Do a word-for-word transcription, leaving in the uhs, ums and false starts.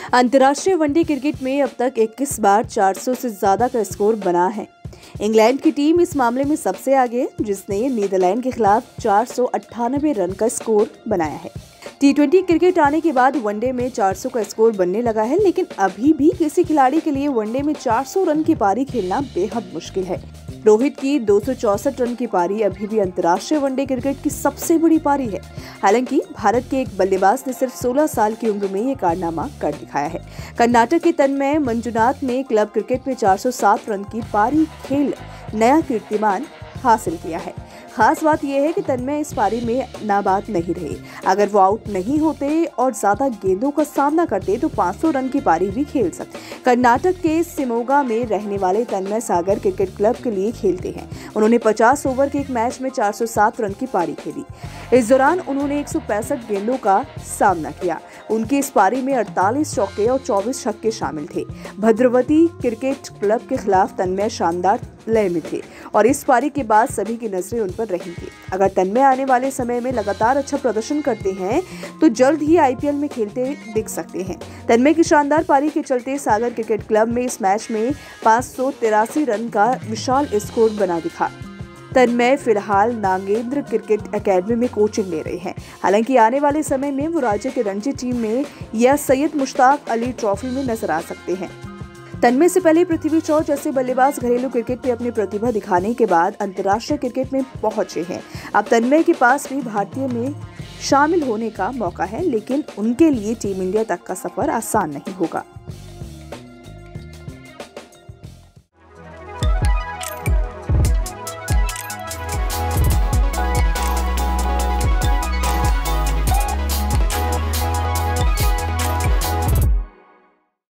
अंतर्राष्ट्रीय one day cricket में अब तक इक्कीस बार चार सौ से ज्यादा का स्कोर बना है। इंग्लैंड की टीम इस मामले में सबसे आगे, जिसने नीदरलैंड के खिलाफ चार सौ अट्ठानबे रन का स्कोर बनाया है। टी ट्वेंटी क्रिकेट आने के बाद वनडे में चार सौ का स्कोर बनने लगा है, लेकिन अभी भी किसी खिलाड़ी के लिए वनडे में चार सौ रन की पारी खेलना बेहद मुश्किल है। रोहित की दो सौ चौसठ रन की पारी अभी भी अंतर्राष्ट्रीय वनडे क्रिकेट की सबसे बड़ी पारी है। हालांकि भारत के एक बल्लेबाज ने सिर्फ सोलह साल की उम्र में ये कारनामा कर दिखाया है। कर्नाटक के तन्मय मंजुनाथ ने क्लब क्रिकेट में चार सौ सात रन की पारी खेल नया कीर्तिमान हासिल किया है। खास बात यह है कि तन्मय इस पारी में नाबाद नहीं रहे। अगर वो आउट नहीं होते और ज्यादा गेंदों का सामना करते तो पाँच सौ रन की पारी भी खेल सकते। कर्नाटक के शिमोगा में रहने वाले तन्मय सागर क्रिकेट क्लब के लिए खेलते हैं। उन्होंने पचास ओवर के एक मैच में चार सौ सात रन की पारी खेली। इस दौरान उन्होंने एक सौ पैंसठ गेंदों का सामना किया। उनकी इस पारी में अड़तालीस चौके और चौबीस छक्के शामिल थे। भद्रवती क्रिकेट क्लब के खिलाफ तन्मय शानदार लय में थे और इस पारी के बाद सभी की नजरें उन पर रहेंगी। अगर तन्मय आने वाले समय में लगातार अच्छा प्रदर्शन करते हैं तो जल्द ही आईपीएल में खेलते दिख सकते हैं। तन्मय की शानदार पारी के चलते सागर क्रिकेट क्लब में इस मैच में पाँच सौ तिरासी रन का विशाल स्कोर बना दिखा। तन्मय फिलहाल नागेंद्र क्रिकेट एकेडमी में कोचिंग ले रहे हैं। हालांकि आने वाले समय में वो राज्य के रणजी टीम में या सैयद मुश्ताक अली ट्रॉफी में नजर आ सकते हैं। तन्मय से पहले पृथ्वी शॉ जैसे बल्लेबाज घरेलू क्रिकेट में अपनी प्रतिभा दिखाने के बाद अंतर्राष्ट्रीय क्रिकेट में पहुंचे हैं। अब तन्मय के पास भी भारतीय में शामिल होने का मौका है, लेकिन उनके लिए टीम इंडिया तक का सफर आसान नहीं होगा।